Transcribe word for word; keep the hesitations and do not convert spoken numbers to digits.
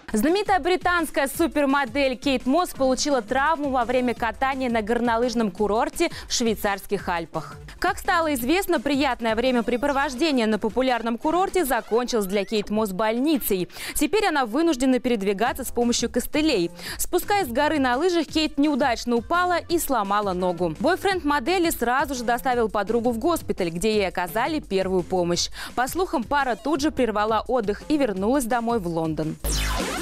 Знаменитая британская супермодель Кейт Мосс получила травму во время катания на горнолыжном курорте в швейцарских Альпах. Как стало известно, приятное времяпрепровождение на популярном курорте закончилось для Кейт Мосс больницей. Теперь она вынуждена передвигаться с помощью костылей. Спускаясь с горы на лыжах, Кейт неудачно упала и сломала ногу. Бойфренд модели сразу же доставил подругу в госпиталь, где ей оказали первую помощь. По слухам, пара тут же прервала отдых и вернулась домой в Лондон.